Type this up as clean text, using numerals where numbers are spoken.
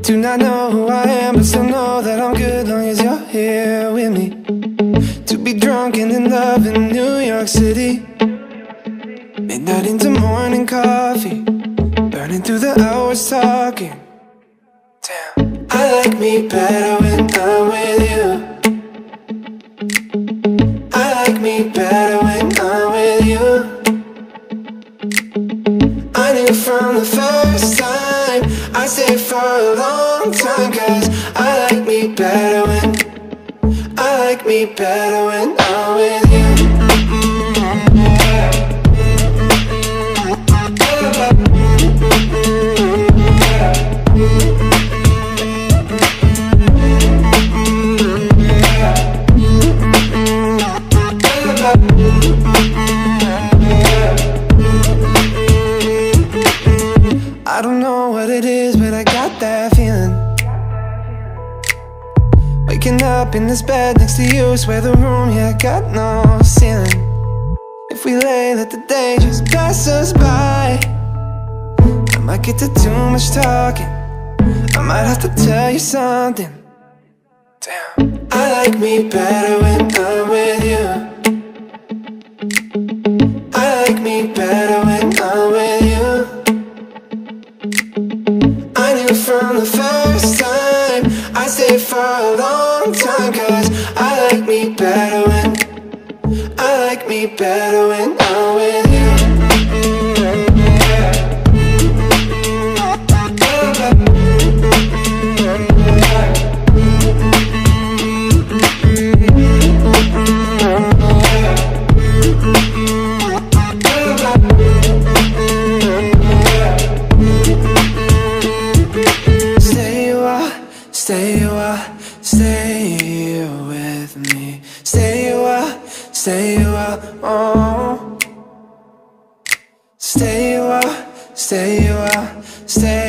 Do not know who I am, but still know that I'm good long as you're here with me. To be drunk and in love in New York City, midnight into morning coffee, burning through the hours talking. Damn, I like me better when I'm with you. I like me better when I'm with you. I knew from the first time I'd stay for a long time, 'cause I like me better when I'm with you. I don't know what it is, but I got that feeling. Waking up in this bed next to you, swear the room, yeah, got no ceiling. If we lay, let the day just pass us by. I might get to too much talking, I might have to tell you something. Damn, I like me better when I'm with you. I like me better when I'm with you. I knew from the first time I'd stay for a long time, 'cause I like me better when I'm with you. Stay with me. Stay a while, oh. Stay a while, stay